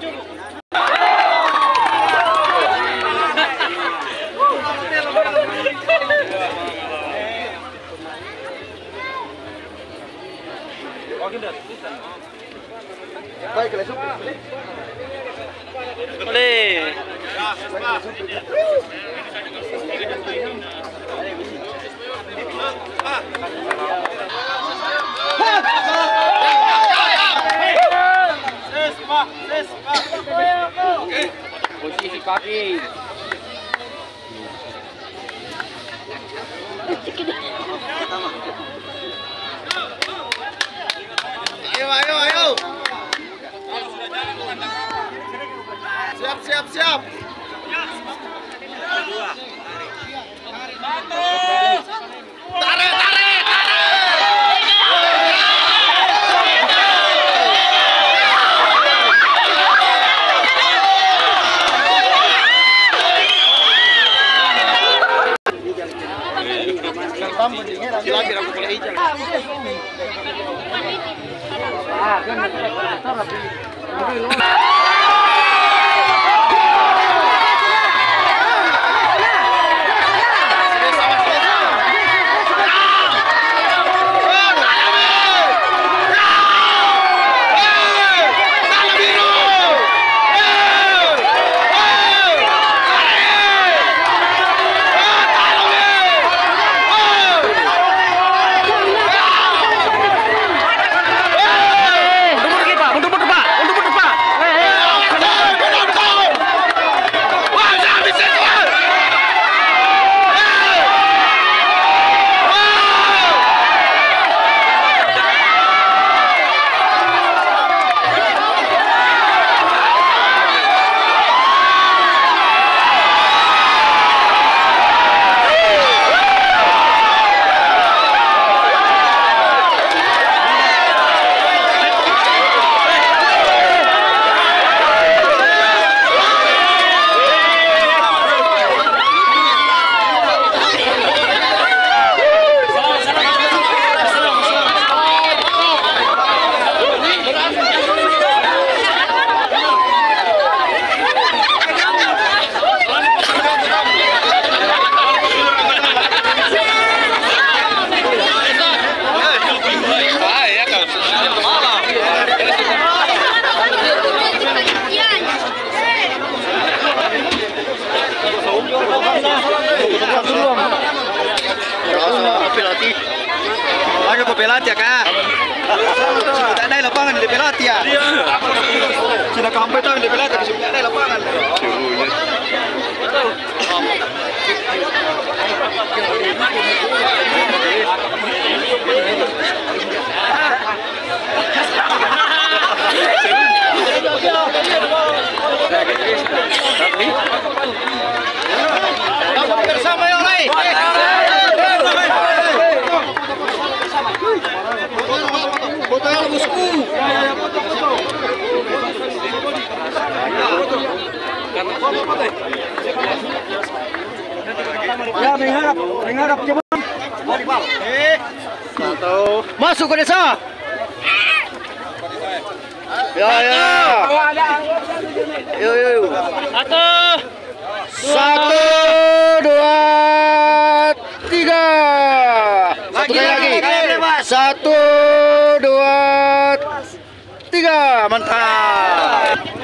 Baik, langsung. Boleh. Posisi kaki. Ayo. Siap. Tarik. Lagi aku boleh hijau. Ada pepelat ya kak? Sudah ada lapangan di pelat ya? Sudah sampai tahu di pelat tapi sudah ada lapangan. Bersama yang lain. Foto yang bosku. Ya, mengharap cepat. Masuk ke desa. Ya. Yo. Satu, dua, tiga. Satu lagi. Satu, dua, tiga. Mantap.